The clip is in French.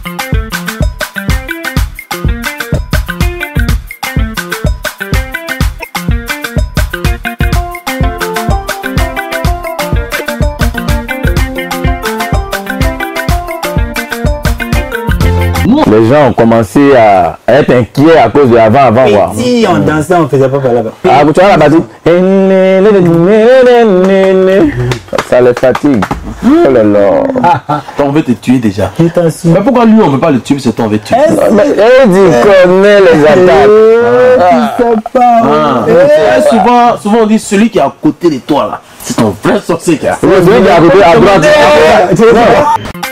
Les gens ont commencé à être inquiets à cause de avant. Si on dansait, on faisait pas là-bas. Ah, tu vois la partie. Ça les fatigue. Oh là là. On veut te tuer déjà. Mais pourquoi lui on veut pas le tuer, c'est toi on veut tuer? Mais il connaît les attaques. Souvent on dit celui qui est à côté de toi là, c'est ton vrai sorcier. Celui qui est à côté à droite.